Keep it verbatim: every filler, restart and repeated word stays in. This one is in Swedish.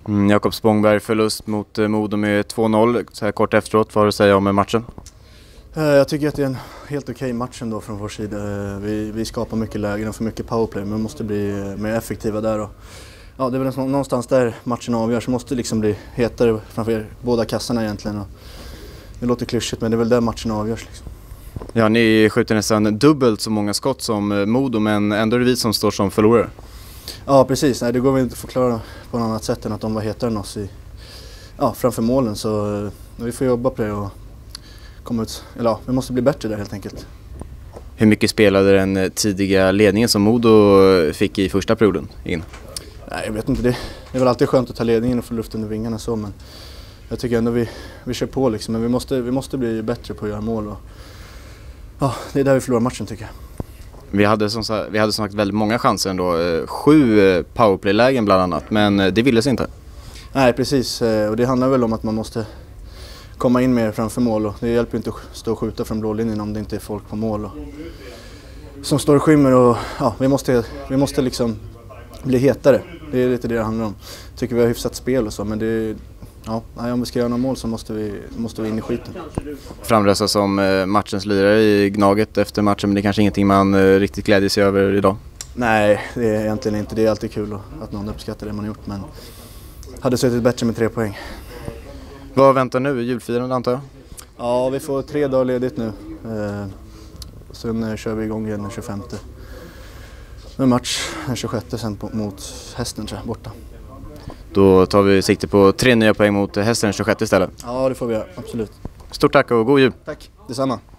Mm, Jakob Spångberg förlust mot eh, Modo med två noll så här kort efteråt. Vad har du att säga om matchen? Eh, jag tycker att det är en helt okej match ändå från vår sida. Eh, vi, vi skapar mycket lägen och för mycket powerplay, men vi måste bli eh, mer effektiva där. Och, ja, det är väl någonstans där matchen avgörs. Vi måste liksom bli hetare framför båda kassarna egentligen. Och det låter klyschigt, men det är väl där matchen avgörs. Liksom. Ja, ni skjuter nästan dubbelt så många skott som Modo, men ändå är det vi som står som förlorare. Ja, precis. Nej, det går väl inte att förklara på något annat sätt än att de var hetare än oss i, ja, framför målen. Så eh, vi får jobba på det och komma ut. Eller ja, vi måste bli bättre där helt enkelt. Hur mycket spelade den tidiga ledningen som Modo fick i första perioden in? Nej, jag vet inte. Det är väl alltid skönt att ta ledningen och få luft under vingarna så, men jag tycker ändå vi, vi kör på liksom. Men vi måste, vi måste bli bättre på att göra mål. Och, ja, det är där vi förlorar matchen tycker jag. Vi hade som sagt, vi hade som sagt väldigt många chanser ändå. Sju powerplay-lägen bland annat, men det ville sig inte. Nej, precis. Och det handlar väl om att man måste komma in mer framför mål. Och det hjälper inte att stå och skjuta från blålinjen om det inte är folk på mål. Och som står och skymmer. Och, ja, vi måste, vi måste liksom bli hetare. Det är lite det det handlar om. Jag tycker vi har hyfsat spel och så, men det, ja, om vi ska göra några mål så måste vi, måste vi in i skiten. Framrösta som matchens lirare i Gnaget efter matchen, men det är kanske ingenting man riktigt glädjer sig över idag? Nej, det är egentligen inte. Det är alltid kul att någon uppskattar det man har gjort, men hade suttit bättre med tre poäng. Vad väntar nu? Julfirande antar jag? Ja, vi får tre dagar ledigt nu. Eh, sen kör vi igång igen den tjugofemte. En match den tjugosjätte sen på, mot Hästen tror jag, borta. Då tar vi sikte på tre nya poäng mot Hästen den tjugosjätte istället. Ja, det får vi göra, absolut. Stort tack och god jul! Tack, detsamma.